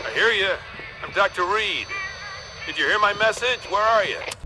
I hear you. I'm Dr. Reed. Did you hear my message? Where are you?